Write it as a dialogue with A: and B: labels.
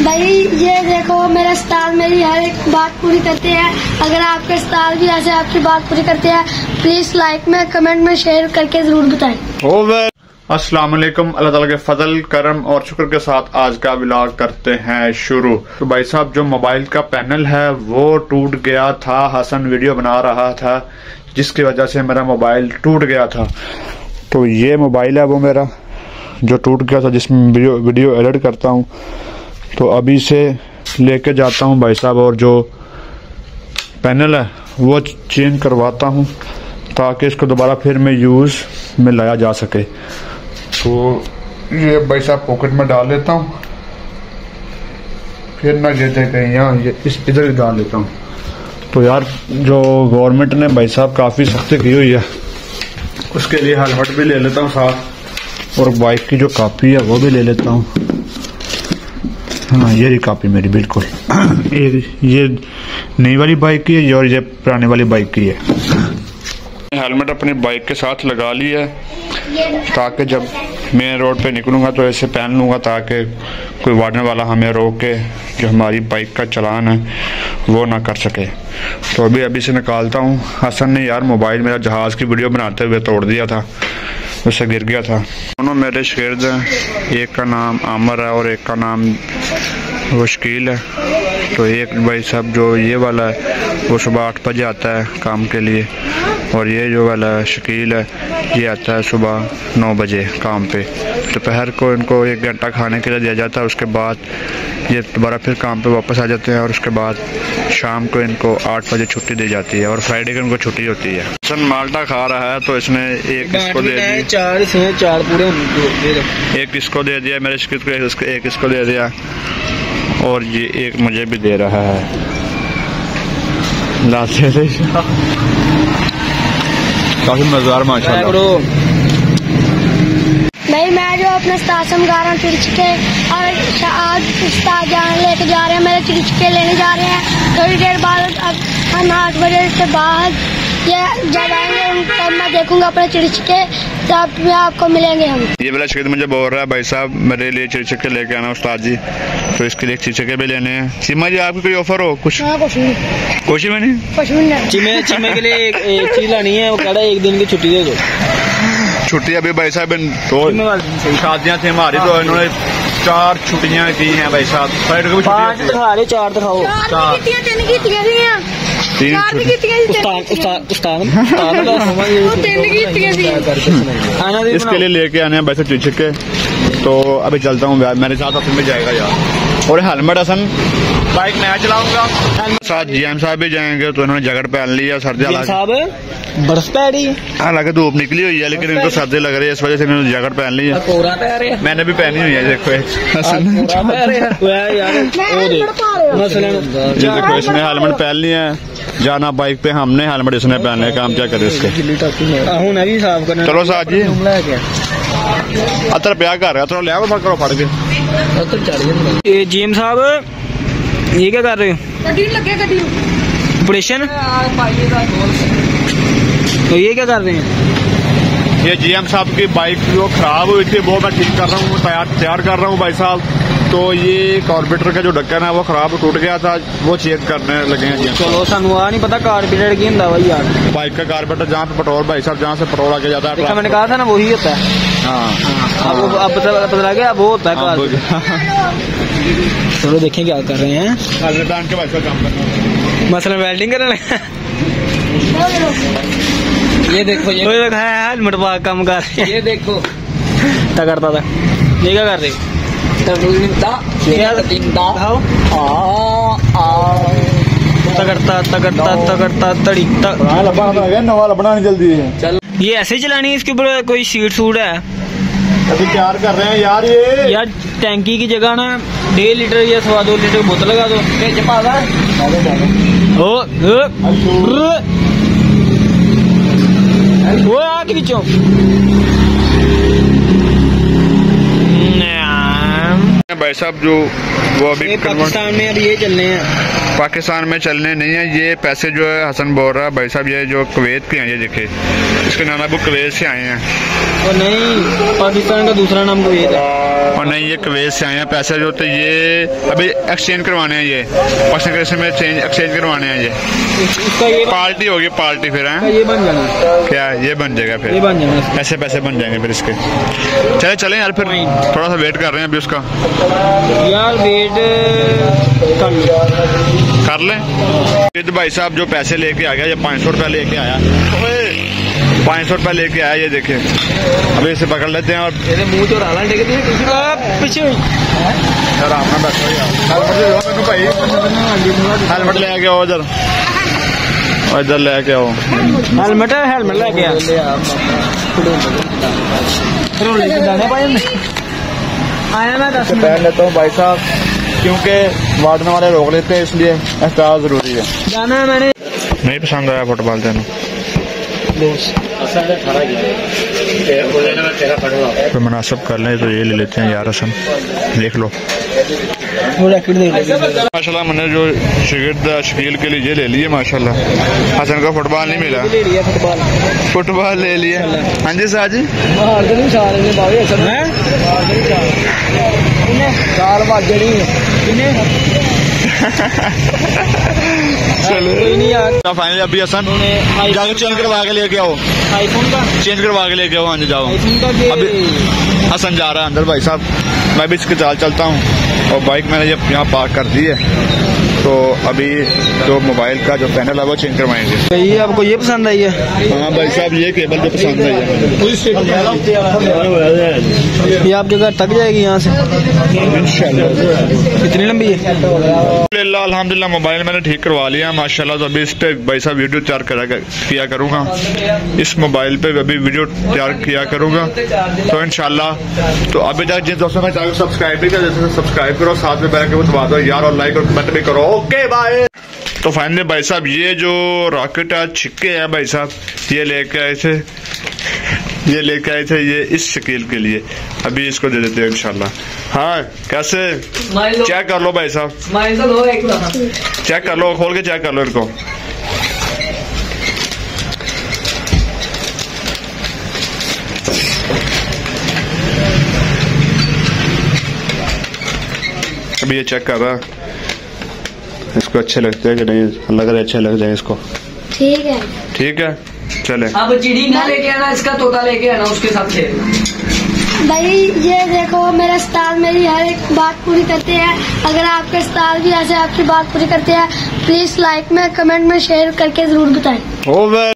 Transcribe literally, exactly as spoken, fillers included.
A: भाई ये देखो मेरा उस्ताद मेरी हर एक बात पूरी करते हैं। अगर आपके उस्ताद भी ऐसे आपकी बात पूरी करते हैं, प्लीज लाइक में, कमेंट में शेयर करके जरूर बताएं।
B: अस्सलाम वालेकुम। अल्लाह ताला के फजल, करम और शुक्र के साथ आज का व्लॉग करते हैं शुरू। तो भाई साहब, जो मोबाइल का पैनल है वो टूट गया था। हसन वीडियो बना रहा था जिसकी वजह से मेरा मोबाइल टूट गया था। तो ये मोबाइल है वो मेरा जो टूट गया था, जिसमें वीडियो वीडियो एडिट करता हूँ। तो अभी से लेके जाता हूँ भाई साहब, और जो पैनल है वो चेंज करवाता हूँ ताकि इसको दोबारा फिर मैं यूज़ में लाया जा सके। तो ये भाई साहब पॉकेट में डाल लेता हूँ, फिर ना गिरते कहीं, यहाँ ये इस इधर ही डाल लेता हूँ। तो यार जो गवर्नमेंट ने भाई साहब काफ़ी सख्ती की हुई है, उसके लिए हेलमेट भी ले लेता हूँ साथ, और बाइक की जो कॉपी है वो भी ले लेता हूँ। हाँ, ये कापी मेरी बिल्कुल ये ये नई वाली बाइक की है और ये पुराने वाली बाइक की है। हेलमेट अपनी बाइक के साथ लगा ली है ताकि जब मैं रोड पे निकलूंगा तो ऐसे पहन लूंगा ताकि कोई वाड़ने वाला हमें रोक के जो हमारी बाइक का चलान है वो ना कर सके। तो अभी अभी से निकालता हूँ। हसन ने यार मोबाइल मेरा जहाज़ की वीडियो बनाते हुए तोड़ दिया था, उससे गिर गया था। दोनों मेरे शागिर्द हैं, एक का नाम आमर है और एक का नाम वो शकील है। तो एक भाई साहब जो ये वाला है वो सुबह आठ बजे आता है काम के लिए, और ये जो वाला शकील है ये आता है सुबह नौ बजे काम पे। दोपहर को इनको एक घंटा खाने के लिए दिया जाता है, उसके बाद ये दोबारा फिर काम पे वापस आ जाते हैं, और उसके बाद शाम को इनको आठ बजे छुट्टी दी जाती है, और फ्राइडे को इनको छुट्टी होती है। सन माल्टा खा रहा है तो इसने एक इसको दे दिया,
C: चार इसमें चार पूरे
B: एक इसको दे दिया, मेरे शिकित को एक इसको दे दिया, और ये एक मुझे भी दे रहा है। काफी मजेदार माशाल्लाह।
A: भाई मैं जो अपने उस्ताद से मंगा रहा हूँ चिड़चिके, और आज उस्ताद जाने लेके जा रहे हैं, मेरे चिड़चिके लेने जा रहे हैं। थोड़ी देर बाद अब हम आठ बजे के बाद ये जब आएंगे तब मैं देखूंगा अपने चिड़चिके, तब में आपको मिलेंगे हम।
B: ये वाला शिकित मुझे बोल रहा है भाई साहब मेरे लिए चिड़चिके लेके आना उस्ताद जी, तो इसके लिए चिड़चिके भी लेने हैं। सीमा जी आपकी कोई ऑफर हो कुछ?
A: हाँ, कुछ नहीं,
B: कुछ भी नहीं,
A: कुछ भी नहीं।
C: चिमे चिमे के लिए एक, एक चीज लानी है, वो कह रहा है एक दिन की छुट्टी दे दो।
B: छुट्टी अभी भाई साहब तो शादियाँ थी हमारी, तो इन्होंने चार छुट्टियाँ की हैं भाई साहब।
C: पाँच दिखा रहे, चार दिखाओ।
B: तीन इसके लिए लेके आने हैं वैसे चिड़चिके। तो अभी चलता हूँ, मेरे साथ अपने में जाएगा यार। और हेलमेट हसन बाइक मैं चलाऊंगा, साथ जीएम साहब भी जाएंगे, तो इन्होंने जैकेट पहन लिया। सर्दी
C: बर्फ पै रही है,
B: हालांकि धूप निकली हुई है, लेकिन इनको सर्दी लग रही है, इस वजह से इन्होंने जैकेट पहन ली है। मैंने भी पहनी हुई है, देखो देखो इसने हेलमेट पहन लिया है। जाना बाइक पे हमने, हेलमेट इसने पहने है, काम क्या करे इसके। चलो साथ जी अतर प्यार कर रहा है, लिया करो फट के।
C: जीएम साहब ये क्या कर रहे हो? ऑपरेशन तो ये क्या कर रहे हैं?
B: ये जीएम साहब की बाइक जो खराब हुई थी वो मैं ठीक कर रहा हूँ, तैयार तैयार कर रहा हूँ भाई साहब। तो ये कार्बोरेटर का जो ढक्कन है वो खराब टूट गया था, वो चेक करने लगे हैं।
C: चलो सानू आ नहीं पता कार्बोरेटर की होता भाई यार।
B: बाइक का कार्बोरेटर जहाँ पे पेट्रोल भाई साहब, जहाँ से पेट्रोल आके जाता है,
C: मैंने कहा था ना वही होता है। हाँ, अब अब पता लग गया वो होता है। चलो देखें क्या कर रहे हैं।
B: के भाई साहब काम करना,
C: मसलन वेल्डिंग करने लगे। ये देखो ये देखो है हेलमेट पा काम कर, ये देखो क्या करता था। ये क्या कर रहे? तगड़ता तगड़ता तगड़ता तड़ी
B: नवा लबना नहीं जल्दी है।
C: ये ऐसे चलानी है, इसके ऊपर कोई सीट सूट है?
B: अभी तैयार कर रहे हैं यार। ये यार
C: टैंकी की जगह ना डेढ़ लीटर या सवा दो लीटर बोतल लगा दो। ओ वो आगे पीछे
B: भाई साहब जो वो अभी
C: पाकिस्तान में अब ये चलने हैं,
B: पाकिस्तान में चलने नहीं है ये पैसे जो है हसन बोल रहा है भाई साहब ये जो कुवैत के हैं ये देखे इसके नाना वो कुवैत से आए हैं
C: और नहीं पाकिस्तान का दूसरा नाम कुवैत है
B: और नहीं ये कुवैत से आए हैं पैसे जो तो ये अभी एक्सचेंज करवाने हैं ये पाकिस्तान करेंसी में चेंज एक्सचेंज करवाने हैं ये
C: इसका ये
B: पार्टी होगी पार्टी फिर है
C: ये बन जाना
B: क्या ये बन जाएगा
C: ये
B: फिर
C: बन जाना
B: ऐसे पैसे बन जाएंगे फिर इसके चले चले यार फिर थोड़ा सा वेट कर रहे हैं अभी उसका
C: यार वेट कर लो
B: कर लें फिर भाई साहब जो पैसे लेके आ गया ये पाँच सौ रुपया लेके आया पाँच सौ रुपया लेके आया ये देखे अभी इसे पकड़ लेते हैं और
C: मेरे मुंह तो राला टेके पीछे
B: आराम में बैठो भाई हेलमेट ले आके आओ इधर और इधर ले आके आओ
C: हेलमेट है हेलमेट लेके आ आया मैं दस
B: पहन लेता हूँ भाई साहब क्योंकि वार्डन वाले रोक लेते हैं इसलिए एहतियात जरूरी है
C: जाना है मैंने
B: नहीं पसंद आया फुटबॉल तेन तो मुनासिब कर लें तो ये ले लेते हैं यार हसन देख लो माशाल्लाह मैंने जो शिगिर्द शकील के लिए ये ले लिए माशाल्लाह हसन को फुटबॉल नहीं मिला फुटबॉल ले लिया हाँ जी साहब जी चलो फाइनली अभी हसन जाकर चेंज करवा के लेके आओ
C: आईफोन का
B: चेंज करवा के लेके आओ हाँ जी जाओ
C: आईफोन का
B: अभी हसन जा रहा है अंदर भाई साहब मैं भी इसके चाल चलता हूँ और बाइक मैंने जब यहाँ पार्क कर दी है तो अभी जो मोबाइल का जो पैनल है वो चेंज करवाएंगे
C: ये आपको ये पसंद आई है
B: हाँ भाई साहब ये केबल जो पसंद आई है
C: ये आपके घर तक जाएगी यहाँ से कितनी लंबी है
B: अल्हम्दुलिल्लाह मोबाइल मैंने ठीक करवा लिया माशाल्लाह तो अभी इस पे भाई साहब वीडियो तैयार करा किया करूँगा इस मोबाइल पे अभी वीडियो तैयार किया करूँगा तो इंशाल्लाह तो अभी तक जिन दोस्तों ने चैनल सब्सक्राइब भी किया जैसे सब्सक्राइब करो साथ में बैठ के वो दबा दो यार और लाइक और कमेंट भी करो ओके बाय। तो फाइनली भाई साहब ये जो रॉकेट है छिक्के हैं भाई साहब ये लेके आए थे ये लेके आए थे ये इस शकील के लिए अभी इसको दे देते हैं इंशाल्लाह। हाँ कैसे चेक कर लो भाई साहब चेक कर लो खोल के चेक कर लो इनको अभी ये चेक कर रहा है इसको अच्छे लगते हैं कि नहीं लग रहे अच्छे लग जाए इसको
A: ठीक है
B: ठीक है चले
D: अब चिड़ी ना लेके आना इसका तोता लेके आना उसके साथ खेल
A: भाई ये देखो मेरा उस्ताद मेरी हर एक बात पूरी करते हैं अगर आपके उस्ताद भी ऐसे आपकी बात पूरी करते हैं प्लीज लाइक में कमेंट में शेयर करके जरूर बताएं।